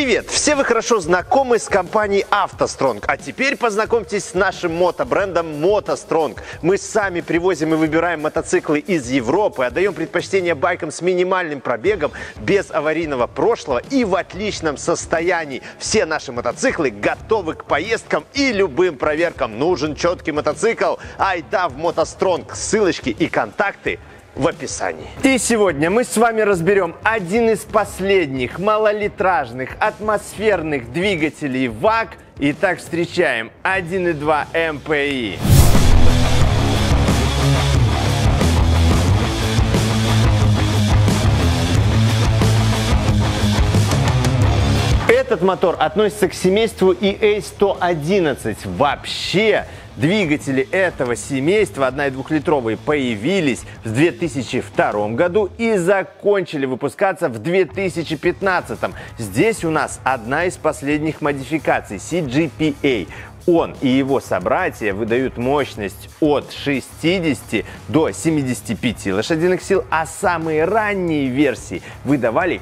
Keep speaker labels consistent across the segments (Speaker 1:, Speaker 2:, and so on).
Speaker 1: Привет! Все вы хорошо знакомы с компанией автостронг, а теперь познакомьтесь с нашим мотобрендом мотостронг. Мы сами привозим и выбираем мотоциклы из Европы, отдаем предпочтение байкам с минимальным пробегом, без аварийного прошлого и в отличном состоянии. Все наши мотоциклы готовы к поездкам и любым проверкам. Нужен четкий мотоцикл? Айда в мотостронг. Ссылочки и контакты в описании. И сегодня мы с вами разберем один из последних малолитражных атмосферных двигателей ВАГ. Итак, встречаем 1.2 МПИ. Этот мотор относится к семейству EA111. Вообще, двигатели этого семейства 1- и 2-литровые появились в 2002 году и закончили выпускаться в 2015. Здесь у нас одна из последних модификаций CGPA. Он и его собратья выдают мощность от 60 до 75 лошадиных сил, а самые ранние версии выдавали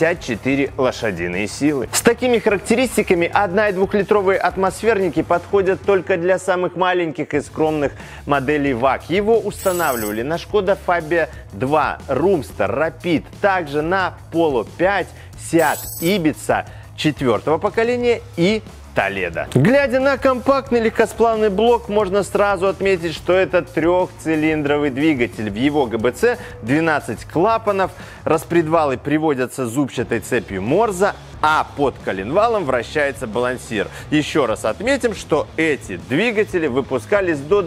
Speaker 1: 54 лошадиные силы. С такими характеристиками 1- и 2-литровые атмосферники подходят только для самых маленьких и скромных моделей ВАГ. Его устанавливали на Skoda Fabia 2, Roomster, Rapid, также на Polo 5, Seat Ibiza 4-го поколения и Толедо. Глядя на компактный легкосплавный блок, можно сразу отметить, что это трехцилиндровый двигатель. В его ГБЦ 12 клапанов, распредвалы приводятся зубчатой цепью Морза, а под коленвалом вращается балансир. Еще раз отметим, что эти двигатели выпускались до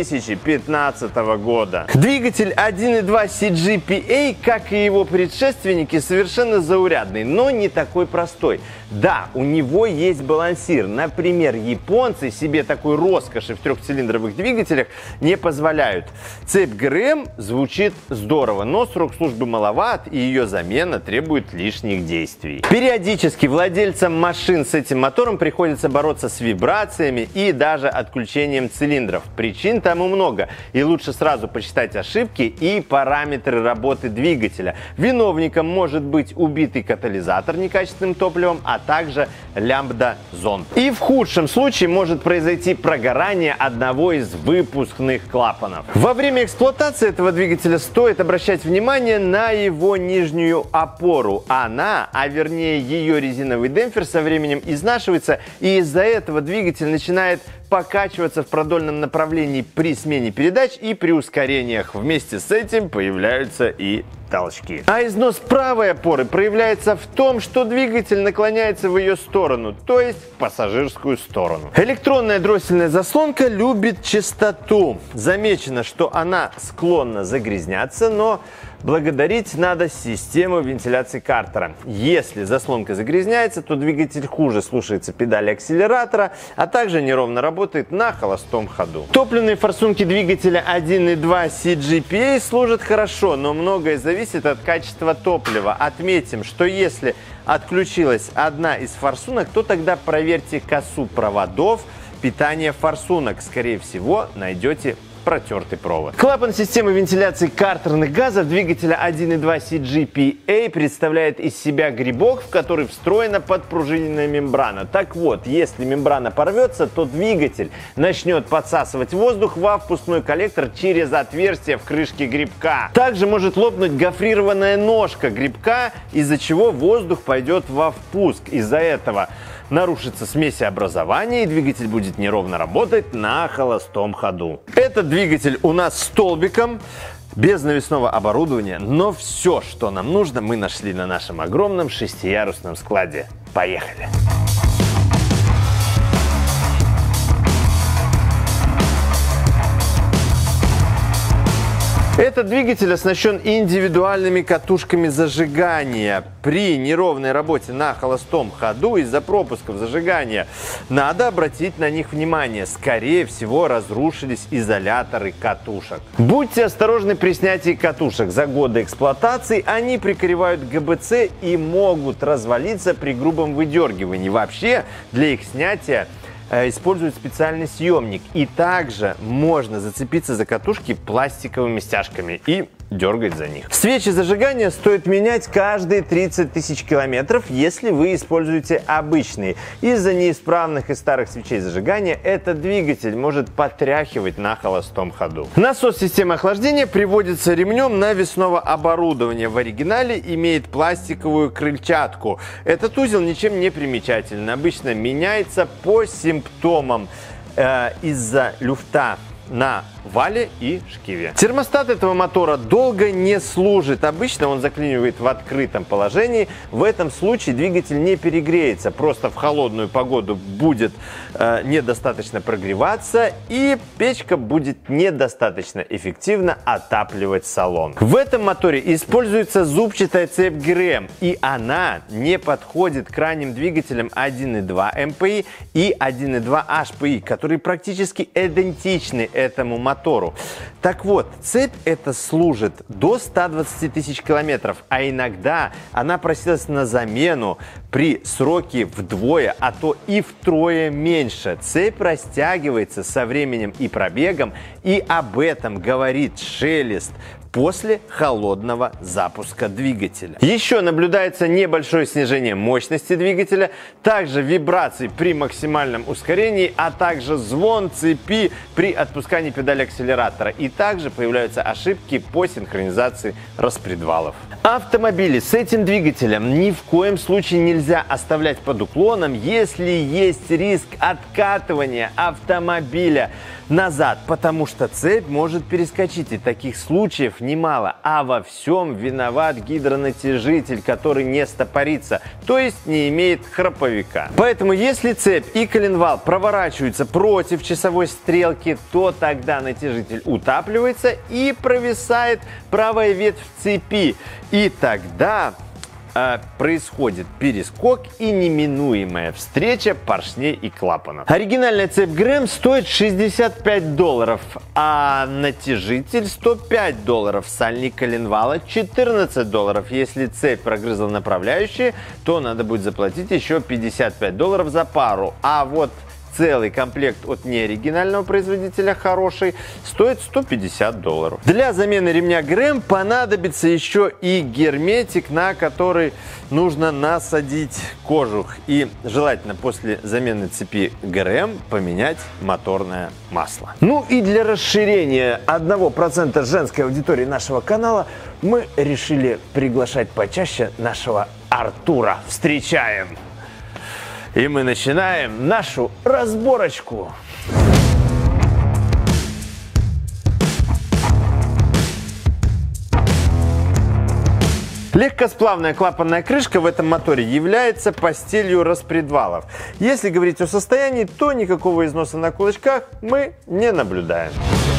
Speaker 1: 2015 года. Двигатель 1.2 CGPA, как и его предшественники, совершенно заурядный, но не такой простой. Да, у него есть балансир. Например, японцы себе такой роскоши в трехцилиндровых двигателях не позволяют. Цепь ГРМ звучит здорово, но срок службы маловат, и ее замена требует лишних действий. Периодически владельцам машин с этим мотором приходится бороться с вибрациями и даже отключением цилиндров. Причин тому много, и лучше сразу почитать ошибки и параметры работы двигателя. Виновником может быть убитый катализатор некачественным топливом, а также лямбда-зонд. И в худшем случае может произойти прогорание одного из выпускных клапанов. Во время эксплуатации этого двигателя стоит обращать внимание на его нижнюю опору. Она, а вернее ее резиновый демпфер, со временем изнашивается, и из-за этого двигатель начинает покачиваться в продольном направлении при смене передач и при ускорениях. Вместе с этим появляются и толчки. А износ правой опоры проявляется в том, что двигатель наклоняется в ее сторону, то есть в пассажирскую сторону. Электронная дроссельная заслонка любит чистоту. Замечено, что она склонна загрязняться, но благодарить надо систему вентиляции картера. Если заслонка загрязняется, то двигатель хуже слушается педали акселератора, а также неровно работает на холостом ходу. Топливные форсунки двигателя 1.2 CGPA служат хорошо, но многое зависит от качества топлива. Отметим, что если отключилась одна из форсунок, то тогда проверьте косу проводов питания форсунок. Скорее всего, найдете протертый провод. Клапан системы вентиляции картерных газов двигателя 1.2 CGPA представляет из себя грибок, в который встроена подпружиненная мембрана. Так вот, если мембрана порвется, то двигатель начнет подсасывать воздух во впускной коллектор через отверстие в крышке грибка. Также может лопнуть гофрированная ножка грибка, из-за чего воздух пойдет во впуск. Из-за этого нарушится смесеобразование, и двигатель будет неровно работать на холостом ходу. Этот двигатель у нас с столбиком, без навесного оборудования, но все, что нам нужно, мы нашли на нашем огромном 6-ярусном складе. Поехали! Этот двигатель оснащен индивидуальными катушками зажигания. При неровной работе на холостом ходу из-за пропусков зажигания надо обратить на них внимание. Скорее всего, разрушились изоляторы катушек. Будьте осторожны при снятии катушек. За годы эксплуатации они прикрывают ГБЦ и могут развалиться при грубом выдергивании. Вообще, для их снятия используют специальный съемник. И также можно зацепиться за катушки пластиковыми стяжками и дергать за них. Свечи зажигания стоит менять каждые 30 тысяч километров, если вы используете обычные. Из-за неисправных и старых свечей зажигания этот двигатель может потряхивать на холостом ходу. Насос системы охлаждения приводится ремнем навесного оборудования. В оригинале имеет пластиковую крыльчатку. Этот узел ничем не примечателен. Обычно меняется по симптомам из-за люфта на вале и шкиве. Термостат этого мотора долго не служит. Обычно он заклинивает в открытом положении. В этом случае двигатель не перегреется. Просто в холодную погоду будет недостаточно прогреваться, и печка будет недостаточно эффективно отапливать салон. В этом моторе используется зубчатая цепь ГРМ, и она не подходит к ранним двигателям 1.2 МПИ и 1.2 HPI, которые практически идентичны этому мотору. Так вот, цепь эта служит до 120 тысяч километров, а иногда она просилась на замену при сроке вдвое, а то и втрое меньше. Цепь растягивается со временем и пробегом, и об этом говорит шелест после холодного запуска двигателя. Еще наблюдается небольшое снижение мощности двигателя, также вибрации при максимальном ускорении, а также звон цепи при отпускании педали акселератора. И также появляются ошибки по синхронизации распредвалов. Автомобили с этим двигателем ни в коем случае нельзя оставлять под уклоном, если есть риск откатывания автомобиля назад, потому что цепь может перескочить, и таких случаев немало. А во всем виноват гидронатяжитель, который не стопорится, то есть не имеет храповика. Поэтому если цепь и коленвал проворачиваются против часовой стрелки, то тогда натяжитель утапливается и провисает правая ветвь цепи. И тогда происходит перескок и неминуемая встреча поршней и клапанов. Оригинальная цепь ГРМ стоит $65, а натяжитель $105. Сальник коленвала $14. Если цепь прогрызла направляющие, то надо будет заплатить еще $55 за пару. А вот целый комплект от неоригинального производителя хороший стоит $150. Для замены ремня ГРМ понадобится еще и герметик, на который нужно насадить кожух. И желательно после замены цепи ГРМ поменять моторное масло. Ну и для расширения 1% женской аудитории нашего канала мы решили приглашать почаще нашего Артура. Встречаем! И мы начинаем нашу разборочку. Легкосплавная клапанная крышка в этом моторе является постелью распредвалов. Если говорить о состоянии, то никакого износа на кулачках мы не наблюдаем.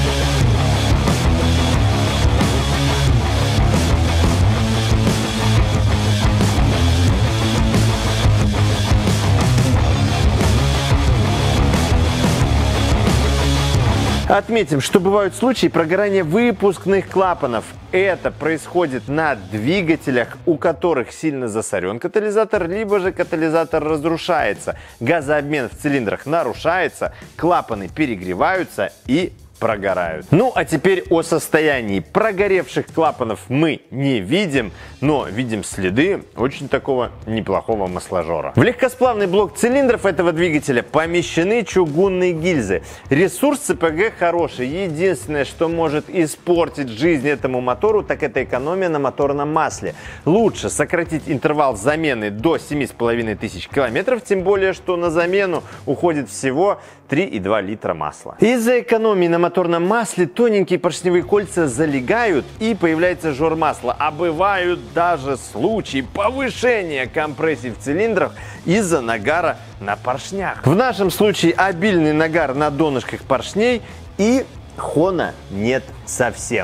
Speaker 1: Отметим, что бывают случаи прогорания выпускных клапанов. Это происходит на двигателях, у которых сильно засорен катализатор, либо же катализатор разрушается. Газообмен в цилиндрах нарушается, клапаны перегреваются и прогорают. Ну а теперь о состоянии. Прогоревших клапанов мы не видим, но видим следы очень такого неплохого масложора. В легкосплавный блок цилиндров этого двигателя помещены чугунные гильзы. Ресурс ЦПГ хороший. Единственное, что может испортить жизнь этому мотору, так это экономия на моторном масле. Лучше сократить интервал замены до 7500 километров, тем более, что на замену уходит всего 3,2 литра масла. Из-за экономии на моторном масле тоненькие поршневые кольца залегают и появляется жор масла. А бывают даже случаи повышения компрессии в цилиндрах из-за нагара на поршнях. В нашем случае обильный нагар на донышках поршней и хона нет совсем.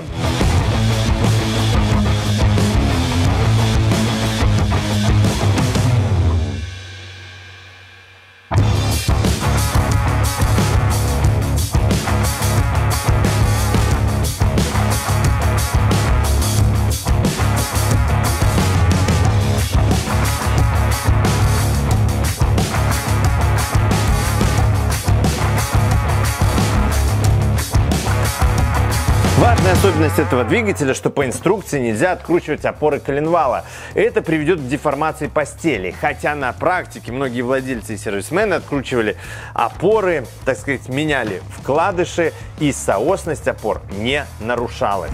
Speaker 1: Важное особенность этого двигателя, что по инструкции нельзя откручивать опоры коленвала. Это приведет к деформации постели. Хотя на практике многие владельцы и сервисмены откручивали опоры, так сказать, меняли вкладыши, и соосность опор не нарушалась.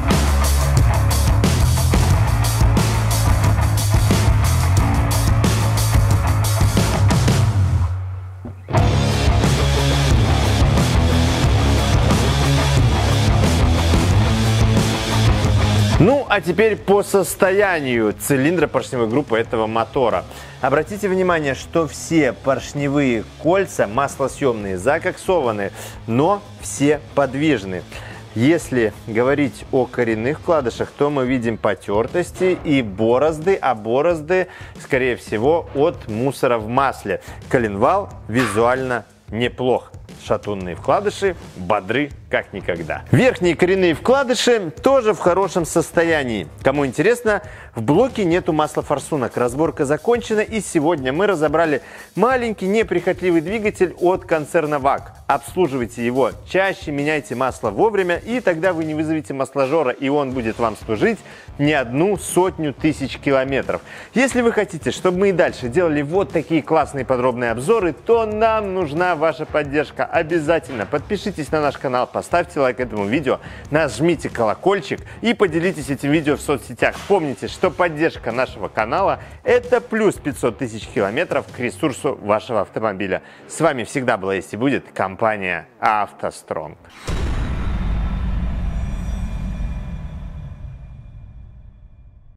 Speaker 1: Ну, а теперь по состоянию цилиндра поршневой группы этого мотора. Обратите внимание, что все поршневые кольца маслосъемные, закоксованы, но все подвижны. Если говорить о коренных вкладышах, то мы видим потертости и борозды, а борозды, скорее всего, от мусора в масле. Коленвал визуально неплох. Шатунные вкладыши бодры как никогда. Верхние коренные вкладыши тоже в хорошем состоянии. Кому интересно, в блоке нету маслофорсунок. Разборка закончена, и сегодня мы разобрали маленький неприхотливый двигатель от концерна ВАГ. Обслуживайте его чаще, меняйте масло вовремя, и тогда вы не вызовете масложора, и он будет вам служить не 100 000 километров. Если вы хотите, чтобы мы и дальше делали вот такие классные подробные обзоры, то нам нужна ваша поддержка. Обязательно подпишитесь на наш канал, поставьте лайк этому видео, нажмите колокольчик и поделитесь этим видео в соцсетях. Помните, что поддержка нашего канала – это плюс 500 000 километров к ресурсу вашего автомобиля. С вами всегда была, есть и будет компания «АвтоСтронг».